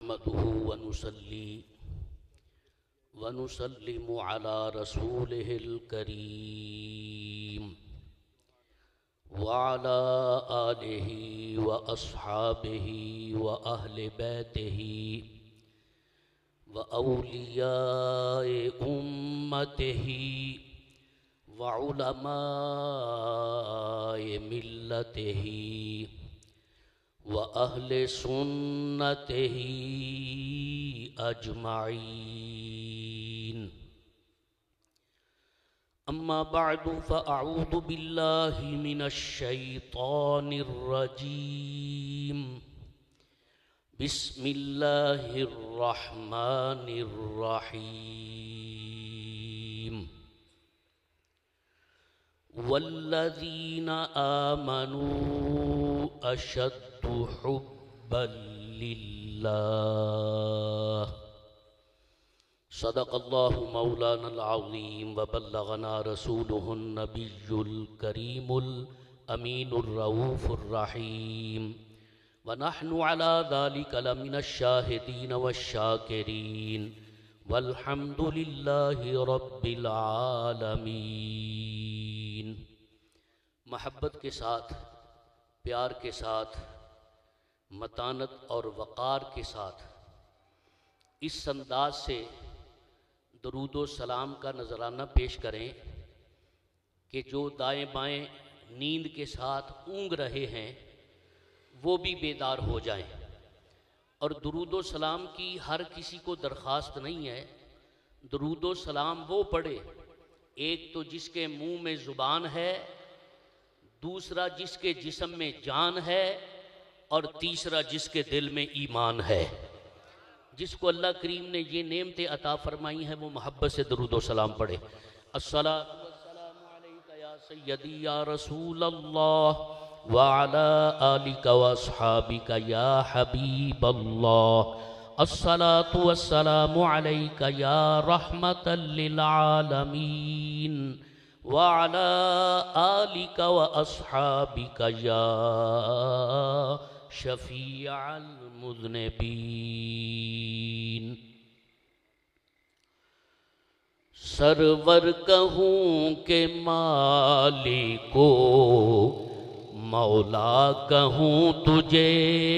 نحمده ونسلم على رسوله الكريم وعلى آله وأصحابه وأهل بيته وأولياء أمته وعلماء ملته وأهل سنته أجمعين. أما بعد فأعوذ بالله من الشيطان الرجيم. بسم الله الرحمن الرحيم. والذين آمنوا أشد حبا لله. صدق الله مولانا العظيم وبلغنا رسوله النبي الكريم الأمين الرؤوف الرحيم ونحن على ذلك لمن الشاهدين والشاكرين والحمد لله رب العالمين. محبت کے ساتھ، پیار کے ساتھ، متانت اور وقار کے ساتھ اس انداز سے درود و سلام کا نذرانہ پیش کریں کہ جو دائیں بائیں نیند کے ساتھ اونگ رہے ہیں وہ بھی بیدار ہو جائیں. اور درود و سلام کی ہر کسی کو درخواست نہیں ہے. درود و سلام وہ پڑھے، ایک تو جس کے منہ میں زبان ہے، دوسرا جس کے جسم میں جان ہے، اور تیسرا جس کے دل میں ایمان ہے. جس کو اللہ کریم نے یہ نعمتیں عطا فرمائی ہیں وہ محبت سے درود و سلام پڑھے. الصلاۃ والسلام علیک یا سیدی یا رسول اللہ وعلی آلک واصحابک یا حبیب اللہ. الصلاۃ والسلام علیک یا رحمتا للعالمین وعلی آلک واصحابک یا شفیع المذنبین. سرور کہوں کہ مالکو مولا کہوں تجھے،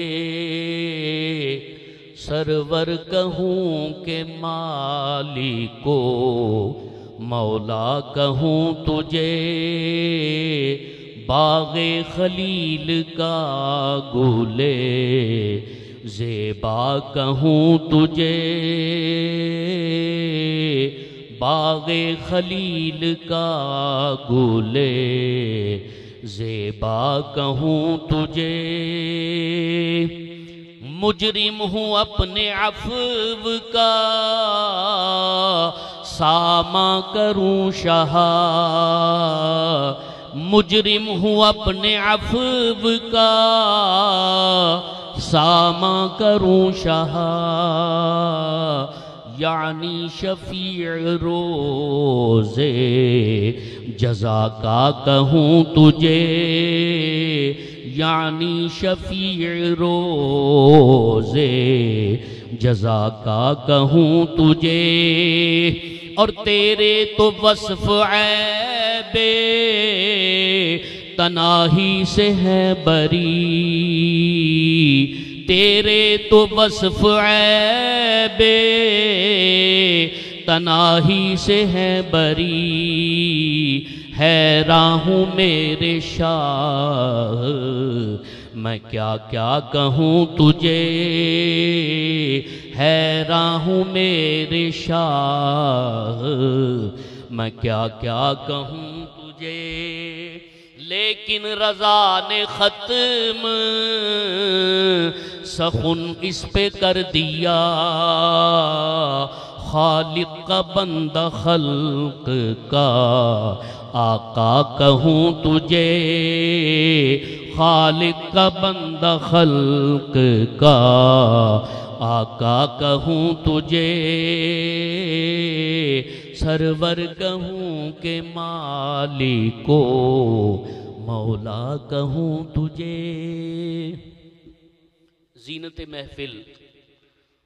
سرور کہوں کہ مالکو مولا کہوں تجھے، باغ خلیل کا گلے زیبا کہوں تجھے، باغ خلیل کا گلے زیبا کہوں تجھے. مجرم ہوں اپنے عفو کا ساماں کروں شاہ، مجرم ہوں اپنے عفو کا ساماں کروں شاہ، یعنی شفیع روزے جزا کا کہوں تجھے، یعنی شفیع روزے جزا کا کہوں تجھے. اور تیرے تو وصف عیب تناہی سے ہے بری، تیرے تو وصف عیب تناہی سے ہے بری. حیراں ہوں میرے شاہ میں کیا کیا کہوں تجھے، حیراں ہوں میرے شاہ میں کیا کیا کہوں تجھے. لیکن رضا نے ختم سخن اس پہ کر دیا، خالق کا بندہ خلق کا آقا کہوں تجھے، خالق کا بندہ خلق کا آقا کہوں تجھے، سرور کہوں کہ مالکو مولا کہوں تجھے۔ زینت محفل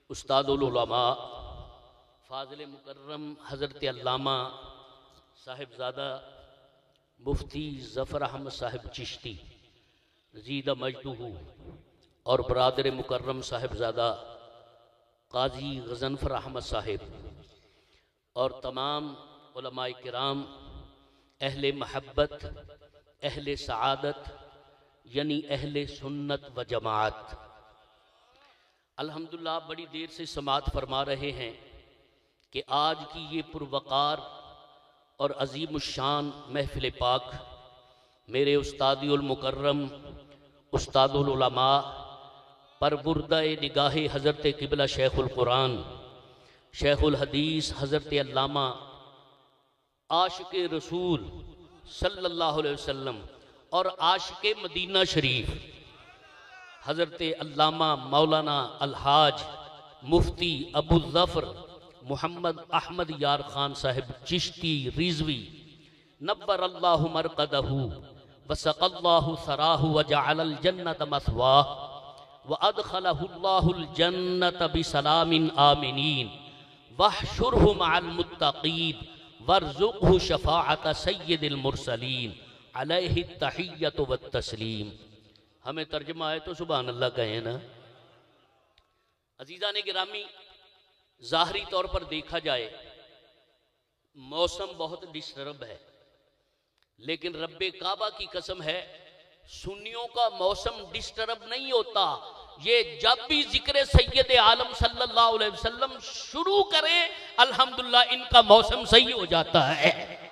استاد العلماء فاضل مکرم حضرت علامہ صاحبزادہ مفتی ظفر احمد صاحب چشتی زیدہ مجدہ اور برادر مکرم صاحبزادہ قاضی غضنفر احمد صاحب اور تمام علماء کرام اہل محبت اہل سعادت یعنی اہل سنت و جماعت، الحمدللہ بڑی دیر سے سماعت فرما رہے ہیں کہ آج کی یہ پروقار اور عظیم الشان محفل پاک میرے استادی المکرم استاد العلماء پروردہ نگاہ حضرت قبلہ شیخ القرآن شیخ الحدیث حضرت علامہ عاشق رسول صلی اللہ علیہ وسلم اور عاشق مدینہ شریف حضرت علامہ مولانا الحاج مفتی ابو ظفر محمد احمد یار خان صاحب چشتی رضوی نبر اللہ مرقدہ وسق اللہ ثراہ وجعل الجنت مثواہ وادخلہ اللہ الجنت بسلام آمنین واحشرہ مع المتقین وارزقہ شفاعت سید المرسلین علیہ التحیۃ والتسلیم۔ ہمیں ترجمہ ہے تو سبحان اللہ کہیں نا۔ عزیزان گرامی، ظاہری طور پر دیکھا جائے موسم بہت ڈسٹرب ہے، لیکن رب کعبہ کی قسم ہے سنیوں کا موسم ڈسٹرب نہیں ہوتا، یہ جب بھی ذکر سید عالم صلی اللہ علیہ وسلم شروع کریں الحمدللہ ان کا موسم صحیح ہو جاتا ہے۔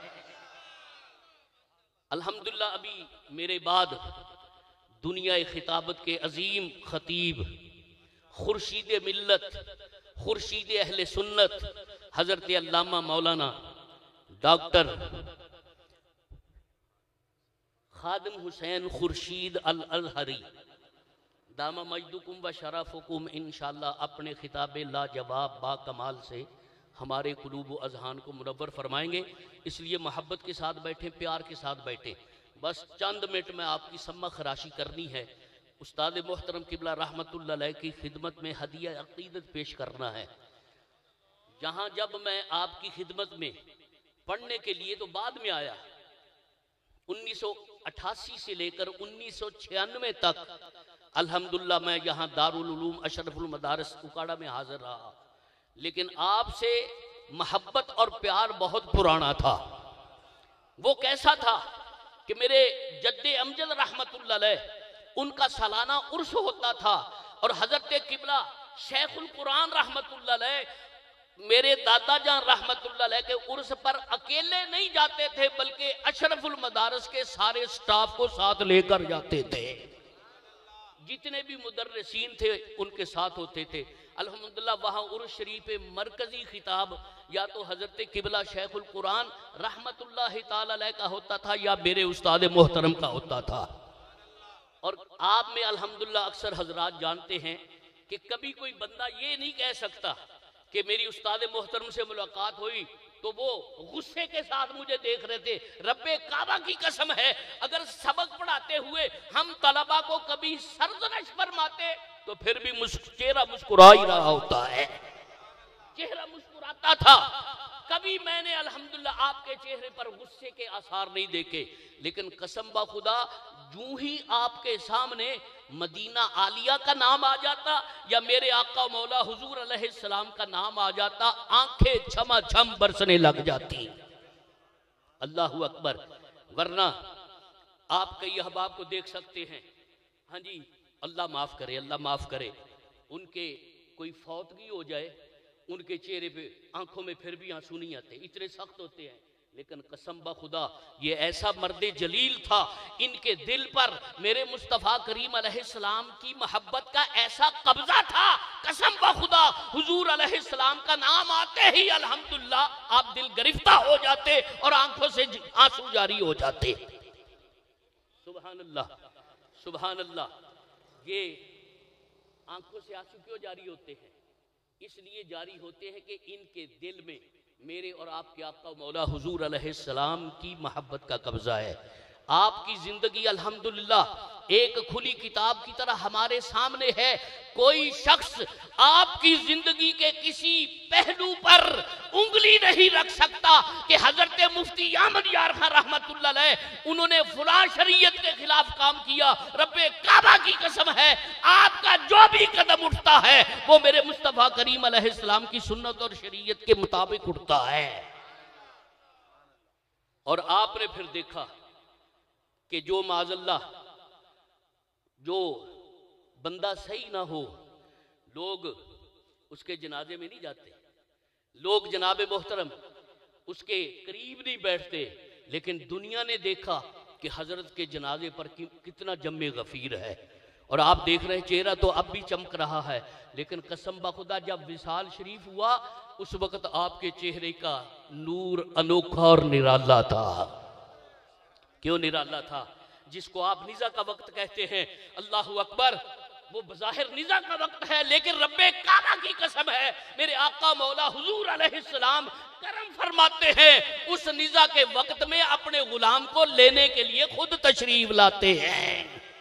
الحمدللہ ابھی میرے بعد دنیا خطابت کے عظیم خطیب خورشید ملت خورشید اہل سنت حضرت علامہ مولانا ڈاکٹر خادم حسین خورشید الازہری دامہ مجدکم و شرفکم انشاءاللہ اپنے خطاب لا جواب با کمال سے ہمارے قلوب و اذہان کو منور فرمائیں گے، اس لیے محبت کے ساتھ بیٹھیں، پیار کے ساتھ بیٹھیں۔ بس چند منٹ میں آپ کی سمع خراشی کرنی ہے، استاد محترم قبلہ رحمت اللہ علیہ کی خدمت میں ہدیہ عقیدت پیش کرنا ہے۔ جہاں جب میں آپ کی خدمت میں پڑھنے کے لیے تو بعد میں آیا، 1988 سے لے کر 1996 تک الحمدللہ میں یہاں دارالعلوم اشرف المدارس اکاڑا میں حاضر رہا، لیکن آپ سے محبت اور پیار بہت پرانا تھا۔ وہ کیسا تھا کہ میرے جد امجد رحمت اللہ علیہ ان کا سالانہ عرس ہوتا تھا، اور حضرت قبلہ شیخ القرآن رحمت اللہ علیہ میرے دادا جان رحمت اللہ علیہ کے عرس پر اکیلے نہیں جاتے تھے بلکہ اشرف المدارس کے سارے سٹاف کو ساتھ لے کر جاتے تھے، جتنے بھی مدرسین تھے ان کے ساتھ ہوتے تھے۔ الحمدللہ وہاں عرس شریف مرکزی خطاب یا تو حضرت قبلہ شیخ القرآن رحمت اللہ تعالی علیہ کا ہوتا تھا یا میرے استاد محترم کا ہوتا تھا۔ اور آپ میں الحمدللہ اکثر حضرات جانتے ہیں کہ کبھی کوئی بندہ یہ نہیں کہہ سکتا کہ میری استاد محترم سے ملاقات ہوئی تو وہ غصے کے ساتھ مجھے دیکھ رہے تھے۔ رب کعبہ کی قسم ہے اگر سبق پڑھاتے ہوئے ہم طلبہ کو کبھی سرزنش فرماتے تو پھر بھی چہرہ مسکرا ہی رہا ہوتا ہے، چہرہ مسکراتا تھا۔ کبھی میں نے الحمدللہ آپ کے چہرے پر غصے کے آثار نہیں دیکھے، لیکن قسم با خدا جو ہی آپ کے سامنے مدینہ عالیہ کا نام آ جاتا یا میرے آقا مولا حضور علیہ السلام کا نام آ جاتا آنکھیں چھما چھم برسنے لگ جاتی۔ اللہ اکبر۔ ورنہ آپ کئی احباب کو دیکھ سکتے ہیں، ہاں جی اللہ معاف کرے، اللہ معاف کرے، ان کے کوئی فوتگی ہو جائے ان کے چہرے پہ آنکھوں میں پھر بھی آنسو نہیں آتے، اتنے سخت ہوتے ہیں، لیکن قسم بخدا یہ ایسا مرد جلیل تھا، ان کے دل پر میرے مصطفیٰ کریم علیہ السلام کی محبت کا ایسا قبضہ تھا، قسم بخدا حضور علیہ السلام کا نام آتے ہی الحمدللہ آپ دل گرفتہ ہو جاتے اور آنکھوں سے آنسو جاری ہو جاتے۔ سبحان اللہ سبحان اللہ۔ یہ آنکھوں سے آنسو کیوں جاری ہوتے ہیں؟ اس لیے جاری ہوتے ہیں کہ ان کے دل میں میرے اور آپ کے آقا مولا حضور علیہ السلام کی محبت کا قبضہ ہے۔ آپ کی زندگی الحمدللہ ایک کھلی کتاب کی طرح ہمارے سامنے ہے. کوئی شخص آپ کی زندگی کے کسی پہلو پر انگلی نہیں رکھ سکتا کہ حضرت مفتی احمد یار خان رحمت اللہ علیہ انہوں نے فلاں شریعت کے خلاف کام کیا. رب کعبہ کی قسم ہے آپ کا جو بھی قدم اٹھتا ہے وہ میرے مصطفیٰ کریم علیہ السلام کی سنت اور شریعت کے مطابق اٹھتا ہے. اور آپ نے پھر دیکھا کہ جو معاذ اللہ جو بندہ صحیح نہ ہو لوگ اس کے جنازے میں نہیں جاتے, لوگ جناب محترم اس کے قریب نہیں بیٹھتے. لیکن دنیا نے دیکھا کہ حضرت کے جنازے پر کتنا جم غفیر ہے. اور آپ دیکھ رہے ہیں چہرہ تو اب بھی چمک رہا ہے, لیکن قسم بخدا جب وصال شریف ہوا اس وقت آپ کے چہرے کا نور انوکھا اور نرالا تھا. کیوں نرالا تھا؟ جس کو آپ نزا کا وقت کہتے ہیں, اللہ اکبر, وہ بظاہر نزا کا وقت ہے لیکن رب کعبہ کی قسم ہے میرے آقا مولا حضور علیہ السلام کرم فرماتے ہیں اس نزا کے وقت میں اپنے غلام کو لینے کے لیے خود تشریف لاتے ہیں.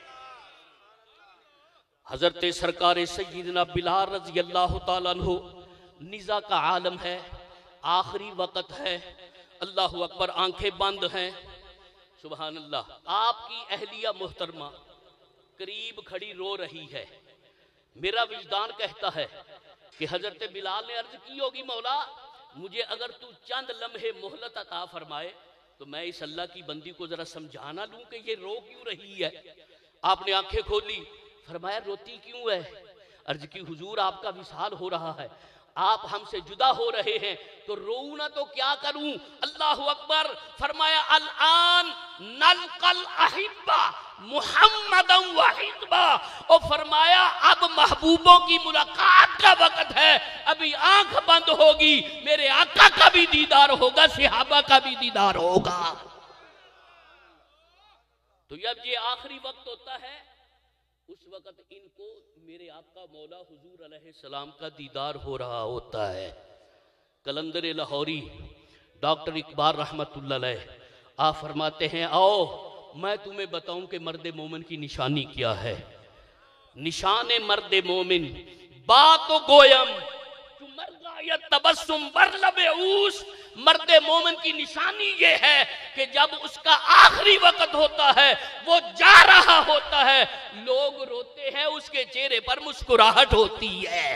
حضرت سرکار سیدنا بلال رضی اللہ تعالیٰ عنہ, نزا کا عالم ہے, آخری وقت ہے, اللہ اکبر, آنکھیں بند ہیں, سبحان اللہ. آپ کی اہلیہ محترمہ قریب کھڑی رو رہی ہے. میرا وجدان کہتا ہے کہ حضرت بلال نے عرض کی ہوگی مولا مجھے اگر تو چند لمحے مہلت عطا فرمائے تو میں اس اللہ کی بندی کو ذرا سمجھانا لوں کہ یہ رو کیوں رہی ہے. آپ نے آنکھیں کھولی, فرمایا روتی کیوں ہے؟ عرض کی حضور آپ کا وصال ہو رہا ہے, آپ ہم سے جدا ہو رہے ہیں تو روؤں نہ تو کیا کروں. اللہ اکبر. فرمایا الان نلقل احبہ محمدا و حزبہ, اور فرمایا اب محبوبوں کی ملاقات کا وقت ہے, ابھی آنکھ بند ہوگی, میرے آقا کا بھی دیدار ہوگا, صحابہ کا بھی دیدار ہوگا. تو جب یہ آخری وقت ہوتا ہے اس وقت ان کو میرے آقا مولا حضور علیہ السلام کا دیدار ہو رہا ہوتا ہے. قلندر لاہوری ڈاکٹر اقبال رحمت اللہ علیہ آپ فرماتے ہیں آؤ میں تمہیں بتاؤں کہ مرد مومن کی نشانی کیا ہے. نشان مرد مومن بات و گویم مرغایت تبسم بر لب اوس. مرد مومن کی نشانی یہ ہے کہ جب اس کا آخری وقت ہوتا ہے وہ جا رہا ہوتا ہے لوگ روتے ہیں اس کے چہرے پر مسکراہٹ ہوتی ہے.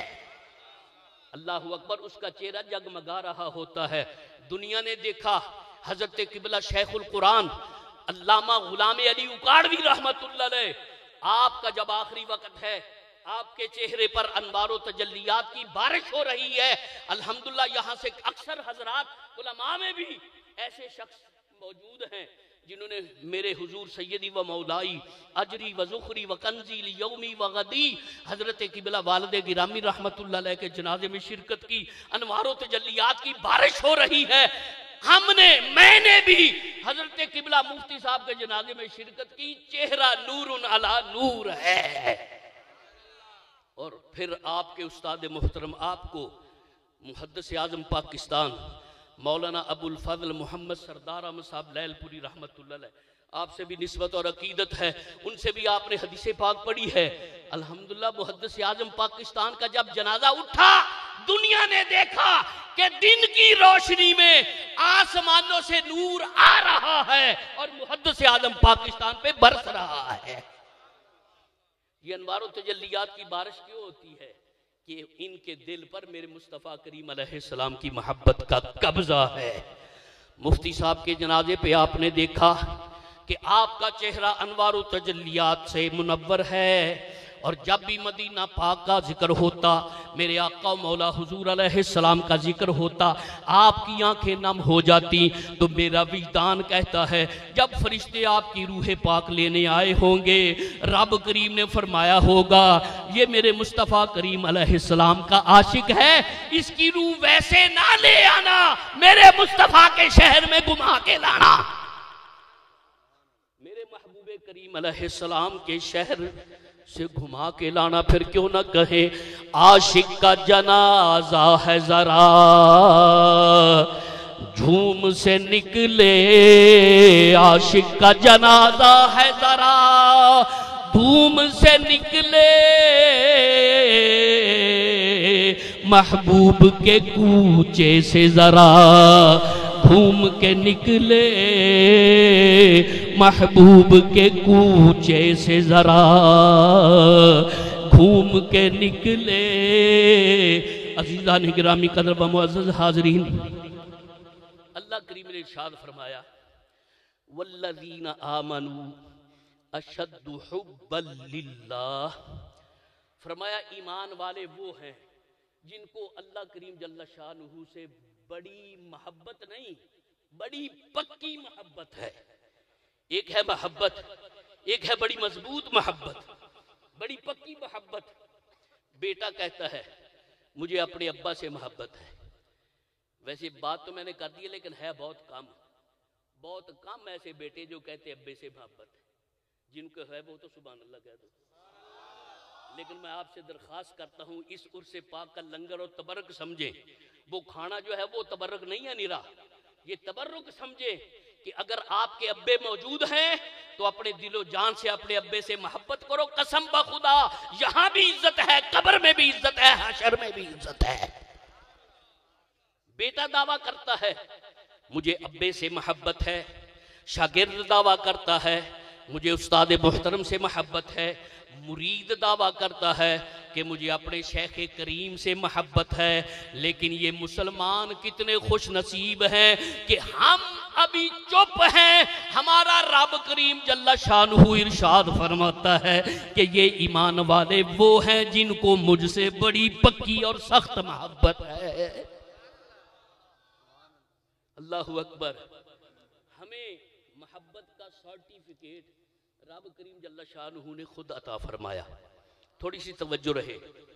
اللہ اکبر. اس کا چہرہ جگمگا رہا ہوتا ہے. دنیا نے دیکھا حضرت قبلہ شیخ القرآن علامہ غلام علی اکاڑوی رحمت اللہ علیہ, آپ کا جب آخری وقت ہے آپ کے چہرے پر انوار و تجلیات کی بارش ہو رہی ہے. الحمدللہ یہاں سے اکثر حضرات علماء میں بھی ایسے شخص موجود ہیں جنہوں نے میرے حضور سیدی و مولائی اجری و ذخری و کنزی لیومی و غدی حضرت قبلہ والد گرامی رحمت اللہ علیہ کے جنازے میں شرکت کی. انوار و تجلیات کی بارش ہو رہی ہے. میں نے بھی حضرت قبلہ مفتی صاحب کے جنازے میں شرکت کی. چہرہ نور علی نور ہے. اور پھر آپ کے استاد محترم آپ کو محدث اعظم پاکستان مولانا ابو الفضل محمد سردار احمد صاحب لیل پوری رحمت اللہ علیہ آپ سے بھی نسبت اور عقیدت ہے, ان سے بھی آپ نے حدیث پاک پڑھی ہے. الحمدللہ محدث اعظم پاکستان کا جب جنازہ اٹھا دنیا نے دیکھا کہ دن کی روشنی میں آسمانوں سے نور آ رہا ہے اور محدث اعظم پاکستان پہ برس رہا ہے. یہ انوار و تجلیات کی بارش کیوں ہوتی ہے؟ کہ ان کے دل پر میرے مصطفیٰ کریم علیہ السلام کی محبت کا قبضہ ہے. مفتی صاحب کے جنازے پہ آپ نے دیکھا کہ آپ کا چہرہ انوار و تجلیات سے منور ہے, اور جب بھی مدینہ پاک کا ذکر ہوتا میرے آقا مولا حضور علیہ السلام کا ذکر ہوتا آپ کی آنکھیں نم ہو جاتی. تو میرا وجدان کہتا ہے جب فرشتے آپ کی روح پاک لینے آئے ہوں گے رب کریم نے فرمایا ہوگا یہ میرے مصطفیٰ کریم علیہ السلام کا عاشق ہے, اس کی روح ویسے نہ لے آنا, میرے مصطفیٰ کے شہر میں گھما کے لانا. میرے محبوب کریم علیہ السلام کے شہر سے گھما کے لانا. پھر کیوں نہ کہیں عاشق کا جنازہ ہے ذرا جھوم سے نکلے عاشق کا جنازہ ہے ذرا، دھوم سے نکلے محبوب کے کوچے سے ذرا، گھوم کے نکلے محبوب کے کوچے سے ذرا، گھوم کے نکلے۔ عزیزان گرامی قدر و معزز حاضرین، اللہ کریم نے ارشاد فرمایا والذین آمنوا اشد حبا للہ، فرمایا ایمان والے وہ ہیں جن کو اللہ کریم جل شانہ سے بڑی محبت نہیں، بڑی پکی محبت ہے۔ ایک ہے محبت، ایک ہے بڑی مضبوط محبت، بڑی پکی محبت۔ بیٹا کہتا ہے مجھے اپنے ابا سے محبت ہے، ویسے بات تو میں نے کر دی ہے لیکن ہے بہت کم ایسے بیٹے جو کہتے ابے سے محبت ہے، جن کو ہے وہ تو سبحان اللہ کہہ دو۔ لیکن میں آپ سے درخواست کرتا ہوں اس عرس پاک کا لنگر اور تبرک سمجھیں، وہ کھانا جو ہے وہ تبرک نہیں ہے نرا، یہ تبرک سمجھیں کہ اگر آپ کے ابے موجود ہیں تو اپنے دل و جان سے اپنے ابے سے محبت کرو۔ قسم بخدا یہاں بھی عزت ہے، قبر میں بھی عزت ہے، حشر میں بھی عزت ہے۔ بیٹا دعویٰ کرتا ہے مجھے ابے سے محبت ہے، شاگرد دعویٰ کرتا ہے مجھے استاد محترم سے محبت ہے، مرید دعویٰ کرتا ہے کہ مجھے اپنے شیخ کریم سے محبت ہے۔ لیکن یہ مسلمان کتنے خوش نصیب ہیں کہ ہم ابھی چپ ہیں۔ ہمارا رب کریم جل شانہ ارشاد فرماتا ہے کہ یہ ایمان والے وہ ہیں جن کو مجھ سے بڑی پکی اور سخت محبت ہے۔ اللہ اکبر۔ ہمیں محبت کا سرٹیفکیٹ رب کریم جل شانہ نے خود عطا فرمایا۔ تھوڑی سی توجہ رہے،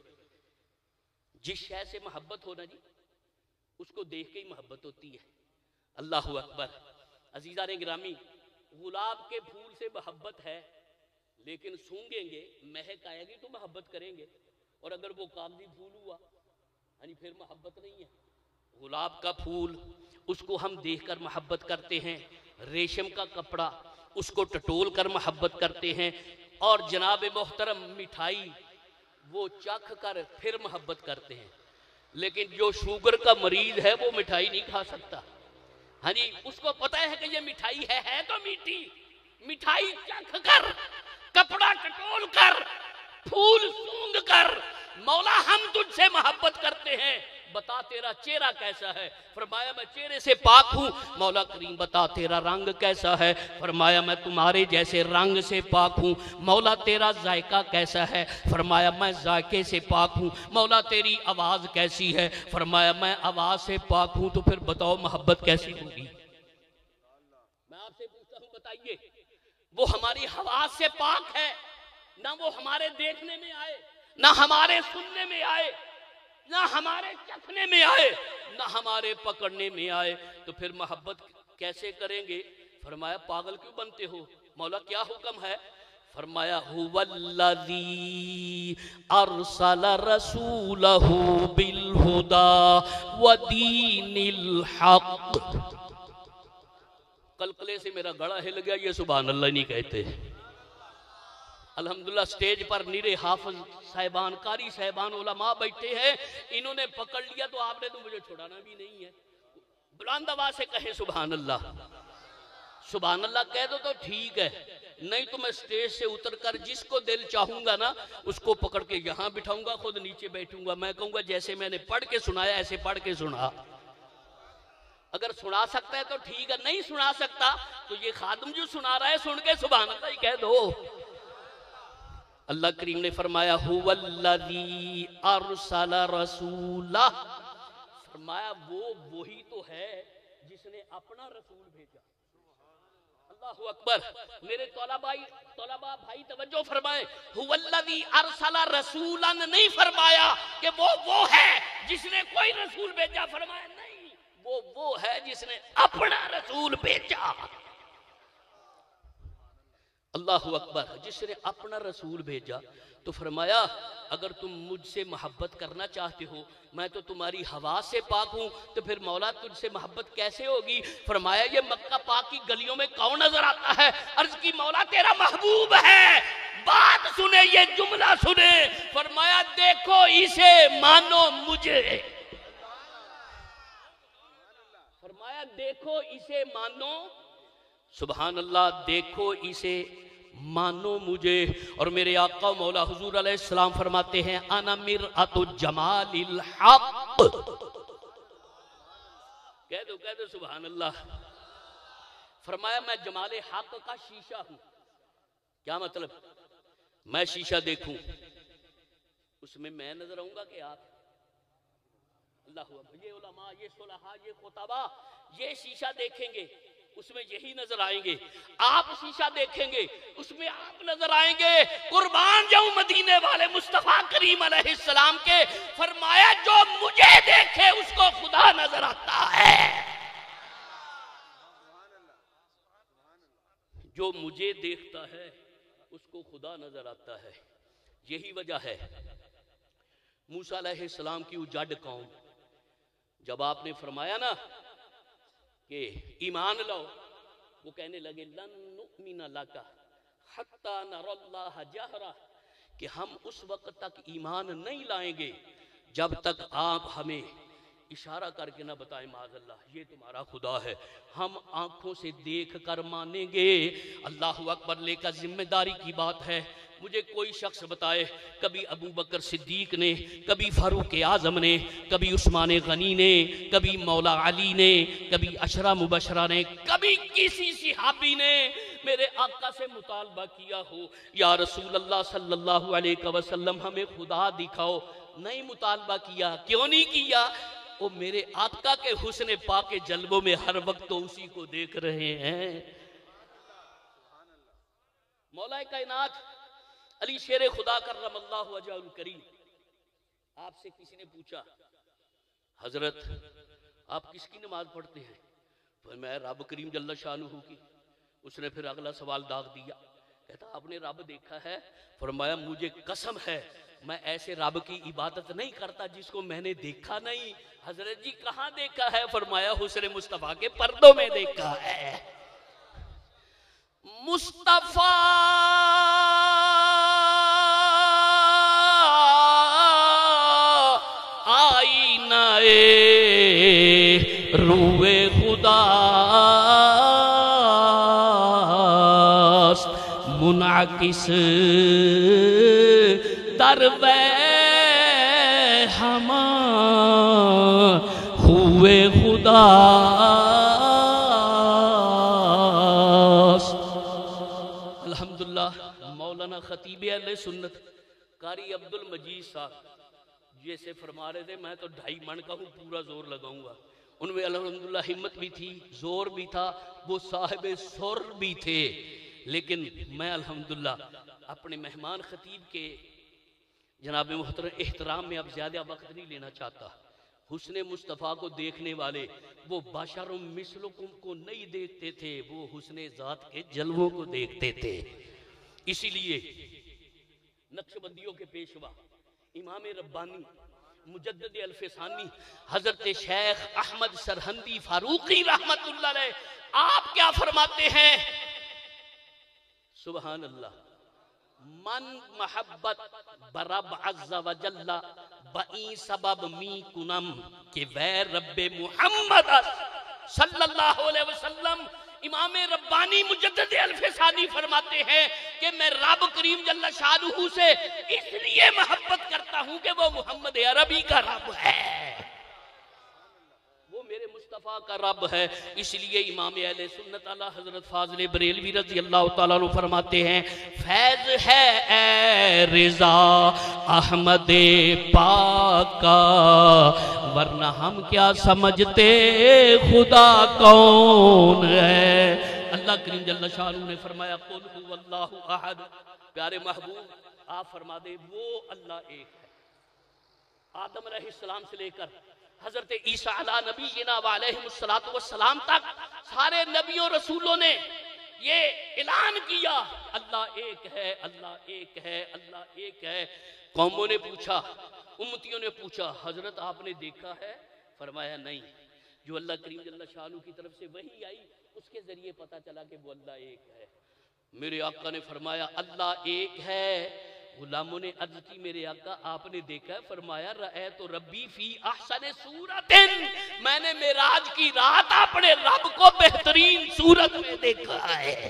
جس شے سے محبت ہونا جی اس کو دیکھ کے ہی محبت ہوتی ہے۔ اللہ اکبر۔ عزیزان گرامی، گلاب کے پھول سے محبت ہے لیکن سونگیں گے مہک آئے گی تو محبت کریں گے، اور اگر وہ کاغذی پھول ہوا یعنی پھر محبت نہیں ہے۔ گلاب کا پھول اس کو ہم دیکھ کر محبت کرتے ہیں، ریشم کا کپڑا اس کو ٹٹول کر محبت کرتے ہیں، اور جناب محترم مٹھائی وہ چکھ کر پھر محبت کرتے ہیں۔ لیکن جو شوگر کا مریض ہے وہ مٹھائی نہیں کھا سکتا، ہاں جی، اس کو پتہ ہے کہ یہ مٹھائی ہے تو میٹھی، مٹھائی چکھ کر، کپڑا ٹٹول کر، پھول سونگ کر، مولا ہم تجھ سے محبت کرتے ہیں، بتا تیرا چہرہ کیسا ہے؟ فرمایا میں چہرے سے پاک ہوں۔ مولا کریم بتا تیرا رنگ کیسا ہے؟ فرمایا میں تمہارے جیسے رنگ سے پاک ہوں۔ مولا تیرا ذائقہ کیسا ہے؟ فرمایا میں ذائقے سے پاک ہوں۔ مولا تیری آواز کیسی ہے؟ فرمایا میں آواز سے پاک ہوں۔ تو پھر بتاؤ محبت کیسی ہوگی؟ میں آپ سے پوچھتا ہوں بتائیے، وہ ہماری حواس سے پاک ہے، نہ وہ ہمارے دیکھنے میں آئے، نہ ہمارے سننے میں آئے، نہ ہمارے چکھنے میں آئے، نہ ہمارے پکڑنے میں آئے، تو پھر محبت کیسے کریں گے؟ فرمایا پاگل کیوں بنتے ہو؟ مولا کیا حکم ہے؟ فرمایا هو الذی ارسل رسولہ بالہدی ودین الحق۔ قلقلے سے میرا گڑا ہل گیا، یہ سبحان اللہ نہیں کہتے۔ الحمدللہ سٹیج پر نیرے حافظ صاحبان، قاری صاحبان، علماء بیٹھے ہیں، انہوں نے پکڑ لیا تو آپ نے تو مجھے چھوڑانا بھی نہیں ہے۔ بلند آواز سے کہیں سبحان اللہ، سبحان اللہ کہہ دو تو ٹھیک ہے، نہیں تو میں سٹیج سے اتر کر جس کو دل چاہوں گا نا اس کو پکڑ کے یہاں بٹھاؤں گا، خود نیچے بیٹھوں گا، میں کہوں گا جیسے میں نے پڑھ کے سنایا ایسے پڑھ کے سنا۔ اگر سنا سکتا ہے تو ٹھیک ہے، نہیں سنا سکتا تو یہ خادم جو سنا رہا ہے سن کے سبحان اللہ ہی کہہ دو۔ اللہ کریم نے فرمایا هو الذی ارسل رسولہ، فرمایا وہ وہی تو ہے جس نے اپنا رسول بھیجا۔ اللہ اکبر۔ میرے طلباء بھائی توجہ فرمائیں، هو الذی ارسل رسولا نہیں فرمایا کہ وہ ہے جس نے کوئی رسول بھیجا، فرمایا نہیں، وہ ہے جس نے اپنا رسول بھیجا۔ اللہ اکبر۔ جس نے اپنا رسول بھیجا تو فرمایا اگر تم مجھ سے محبت کرنا چاہتے ہو، میں تو تمہاری ہوا سے پاک ہوں، تو پھر مولا تجھ سے محبت کیسے ہوگی؟ فرمایا یہ مکہ پاک کی گلیوں میں کون نظر آتا ہے؟ عرض کی مولا تیرا محبوب ہے۔ بات سنے، یہ جملہ سنے، فرمایا دیکھو اسے مانو مجھے، فرمایا دیکھو اسے مانو، سبحان اللہ، دیکھو اسے مانو مجھے۔ اور میرے آقا مولا حضور علیہ السلام فرماتے ہیں انا مرآت جمال الحق، کہہ دو سبحان اللہ۔ فرمایا میں جمال حق کا شیشہ ہوں۔ کیا مطلب؟ میں شیشہ دیکھوں، اس میں نظر آؤں گا کہ آپ؟ اللہ اکبر۔ یہ علماء، یہ صلحاء، یہ خطباء یہ شیشہ دیکھیں گے، اس میں یہی نظر آئیں گے۔ آپ شیشہ دیکھیں گے، اس میں آپ نظر آئیں گے۔ قربان جاؤں مدینے والے مصطفیٰ کریم علیہ السلام کے، فرمایا جو مجھے دیکھے اس کو خدا نظر آتا ہے، جو مجھے دیکھتا ہے اس کو خدا نظر آتا ہے۔ یہی وجہ ہے موسیٰ علیہ السلام کی اجڑ قوم، جب آپ نے فرمایا نا کہ ایمان لاؤ، وہ کہنے لگے لن نؤمن لک حتی نری اللہ جہرہ، کہ ہم اس وقت تک ایمان نہیں لائیں گے جب تک آپ ہمیں اشارہ کر کے نہ بتائیں معاذ اللہ یہ تمہارا خدا ہے، ہم آنکھوں سے دیکھ کر مانیں گے۔ اللہ اکبر۔ لے کر ذمہ داری کی بات ہے، مجھے کوئی شخص بتائے کبھی ابو بکر صدیق نے، کبھی فاروق اعظم نے، کبھی عثمان غنی نے، کبھی مولا علی نے، کبھی عشرہ مبشرہ نے، کبھی کسی صحابی نے میرے آقا سے مطالبہ کیا ہو یا رسول اللہ صلی اللہ علیہ وسلم ہمیں خدا دکھاؤ؟ نہیں مطالبہ کیا۔ کیوں نہیں کیا؟ وہ میرے آقا کے حسن پاک جلووں میں ہر وقت تو اسی کو دیکھ رہے ہیں۔ مولا کائنات علی شیر خدا کرم اللہ وجہہ الکریم، آپ سے کسی نے پوچھا حضرت آپ کس کی نماز پڑھتے ہیں؟ فرمایا رب کریم جل شانہ کی۔ اس نے پھر اگلا سوال داغ دیا، کہتا آپ نے رب دیکھا ہے؟ فرمایا مجھے قسم ہے میں ایسے رب کی عبادت نہیں کرتا جس کو میں نے دیکھا نہیں۔ حضرت جی کہاں دیکھا ہے؟ فرمایا حسن مصطفیٰ کے پردوں میں دیکھا ہے۔ مصطفیٰ آئینہ روئے خدا منعکس در وے ہما ہوئے خدا۔ الحمدللہ مولانا خطیب اہل سنت قاری عبد المجید صاحب جیسے فرما رہے تھے میں تو 2.5 من کا ہوں، پورا زور لگاؤں گا۔ ان میں الحمدللہ ہمت بھی تھی، زور بھی تھا، وہ صاحب سر بھی تھے، لیکن میں الحمدللہ اپنے مہمان خطیب کے جناب محترم احترام میں اب زیادہ وقت نہیں لینا چاہتا۔ حسن مصطفیٰ کو دیکھنے والے وہ بشر مثلکم کو نہیں دیکھتے تھے، وہ حسن ذات کے جلووں کو دیکھتے تھے۔ اسی لیے نقشبندیوں کے پیشوا امام ربانی مجدد الفسانی حضرت شیخ احمد سرہندی فاروقی رحمت اللہ علیہ آپ کیا فرماتے ہیں؟ سبحان اللہ، من محبت برب عز و جل بئی سبب می کنم کہ وے رب محمد صلی اللہ علیہ وسلم۔ امام ربانی مجدد الفسانی فرماتے ہیں کہ میں رب کریم جل شانہ سے اس لیے محبت کرتا ہوں کہ وہ محمد عربی کا رب ہے، وہ میرے مصطفیٰ کا رب ہے۔ اس لیے امام اہل سنت اعلیٰ حضرت فاضل بریلوی رضی اللہ تعالیٰ عنہ فرماتے ہیں فیض ہے اے رضا احمد پاک کا، ورنہ ہم کیا سمجھتے خدا کون ہے۔ اللہ کریم جل شانہ نے فرمایا قل هو اللہ احد، پیارے محبوب آپ فرما دے وہ اللہ ایک ہے۔ آدم علیہ السلام سے لے کر حضرت عیسیٰ علیہ نبینا و علیہ السلام تک سارے نبیوں رسولوں نے یہ اعلان کیا اللہ ایک ہے، اللہ ایک ہے، اللہ ایک ہے۔ قوموں نے پوچھا، امتیوں نے پوچھا حضرت آپ نے دیکھا ہے؟ فرمایا نہیں، جو اللہ کریم جل شانہ کی طرف سے وحی آئی اس کے ذریعے پتا چلا کہ وہ اللہ ایک ہے۔ میرے آقا نے فرمایا اللہ ایک ہے۔ غلاموں نے عرض کی میرے آقا آپ نے دیکھا ہے؟ فرمایا رأیت ربی فی احسن صورت، میں نے معراج کی رات اپنے رب کو بہترین صورت میں دیکھا ہے۔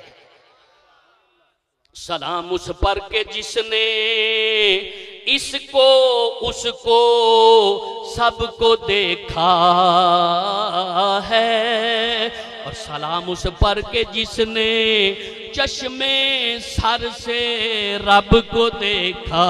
سلام اس پر کہ جس نے اس کو اس کو سب کو دیکھا ہے، اور سلام اس پر کہ جس نے چشمے سر سے رب کو دیکھا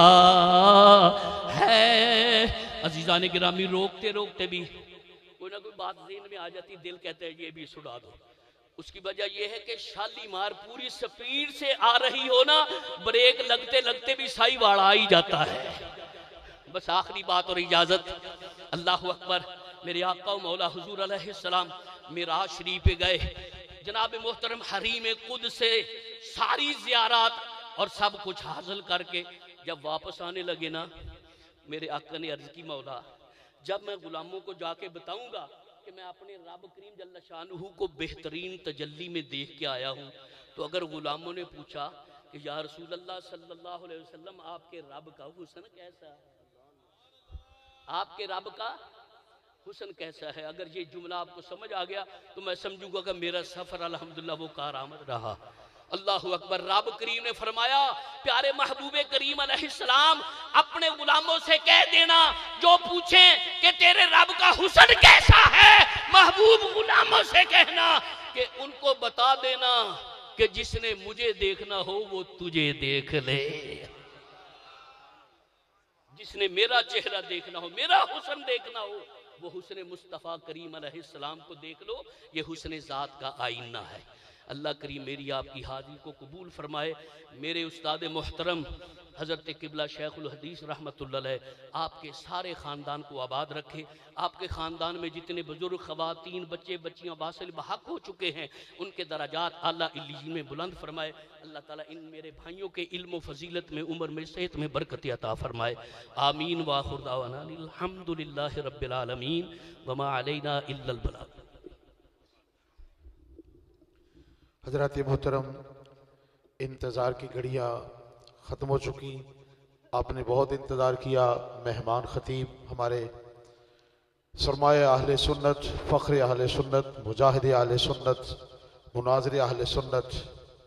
ہے۔ عزیزان گرامی، روکتے روکتے بھی کوئی نہ کوئی بات ذہن میں آ جاتی، دل کہتا ہے یہ بھی سنا دو۔ اس کی وجہ یہ ہے کہ شالیمار پوری سپیڈ سے آ رہی ہو نا، بریک لگتے لگتے بھی سائی واڑا آئی جاتا ہے۔ بس آخری بات اور اجازت، اللہ اکبر۔ میرے آقا و مولا حضور علیہ السلام معراج شریف پہ گئے، جناب محترم حریم قدس سے ساری زیارات اور سب کچھ حاصل کر کے جب واپس آنے لگے نا، میرے آقا نے عرض کی مولا جب میں غلاموں کو جا کے بتاؤں گا کہ میں اپنے رب کریم جل شانہ کو بہترین تجلی میں دیکھ کے آیا ہوں، تو اگر غلاموں نے پوچھا کہ یا رسول اللہ صلی اللہ علیہ وسلم آپ کے رب کا حسن کیسا ہے، آپ کے رب کا حسن کیسا ہے، اگر یہ جملہ آپ کو سمجھ آ گیا تو میں سمجھوں گا کہ میرا سفر الحمدللہ وہ کارآمد رہا۔ اللہ اکبر۔ رب کریم نے فرمایا پیارے محبوب کریم علیہ السلام اپنے غلاموں سے کہہ دینا جو پوچھیں کہ تیرے رب کا حسن کیسا ہے، محبوب غلاموں سے کہنا کہ ان کو بتا دینا کہ جس نے مجھے دیکھنا ہو وہ تجھے دیکھ لے، جس نے میرا چہرہ دیکھنا ہو، میرا حسن دیکھنا ہو، وہ حسن مصطفیٰ کریم علیہ السلام کو دیکھ لو، یہ حسن ذات کا آئینہ ہے۔ اللہ کریم میری آپ کی حاضری کو قبول فرمائے۔ میرے استاد محترم حضرت قبلہ شیخ الحدیث رحمت اللہ علیہ آپ کے سارے خاندان کو آباد رکھے، آپ کے خاندان میں جتنے بزرگ خواتین بچے بچیاں واصل بحق ہو چکے ہیں ان کے درجات اعلیٰ علیین میں بلند فرمائے۔ اللہ تعالیٰ ان میرے بھائیوں کے علم و فضیلت میں، عمر میں، صحت میں برکت عطا فرمائے، آمین۔ وآخر دعوانا الحمدللہ رب العالمین وما علینا الا البلاغ۔ حضرات محترم، انتظار کی گھڑیاں ختم ہو چکی، آپ نے بہت انتظار کیا۔ مہمان خطیب ہمارے سرمایہ اہل سنت، فخر اہل سنت، مجاہد اہل سنت، مناظر اہل سنت،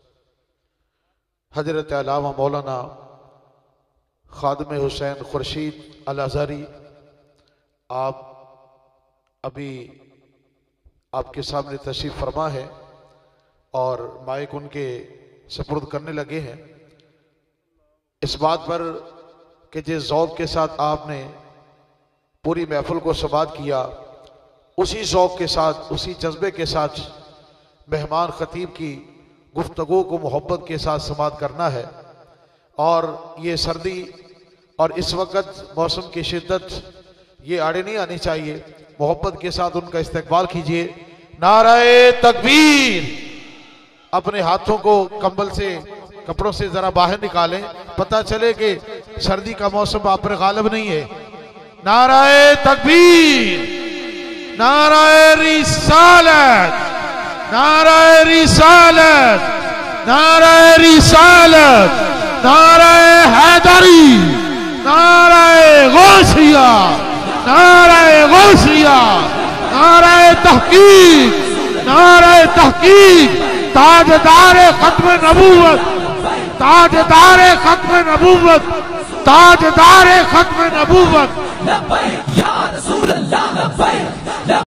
حضرت علامہ مولانا خادم حسین خورشید الازہری، آپ ابھی آپ کے سامنے تشریف فرما ہے اور مائک ان کے سپرد کرنے لگے ہیں۔ اس بات پر کہ جس ذوق کے ساتھ آپ نے پوری محفل کو سماعت کیا، اسی ذوق کے ساتھ، اسی جذبے کے ساتھ مہمان خطیب کی گفتگو کو محبت کے ساتھ سماعت کرنا ہے۔ اور یہ سردی اور اس وقت موسم کی شدت یہ آڑے نہیں آنی چاہیے، محبت کے ساتھ ان کا استقبال کیجئے۔ نعرہ تکبیر! اپنے ہاتھوں کو کمبل سے، کپڑوں سے ذرا باہر نکالیں، پتہ چلے کہ سردی کا موسم آپ پر غالب نہیں ہے۔ نعرہ تکبیر! نعرہ رسالت! نعرہ رسالت! نعرہ رسالت! نعرہ حیدری! نعرہ غوثیہ! نعرہ غوثیہ! نعرہ تحقیق! نعرہ تحقیق! تاجدار ختم نبوت! تاجدار ختم نبوت! تاجدار ختم نبوت! لبیک یا رسول اللہ لبیک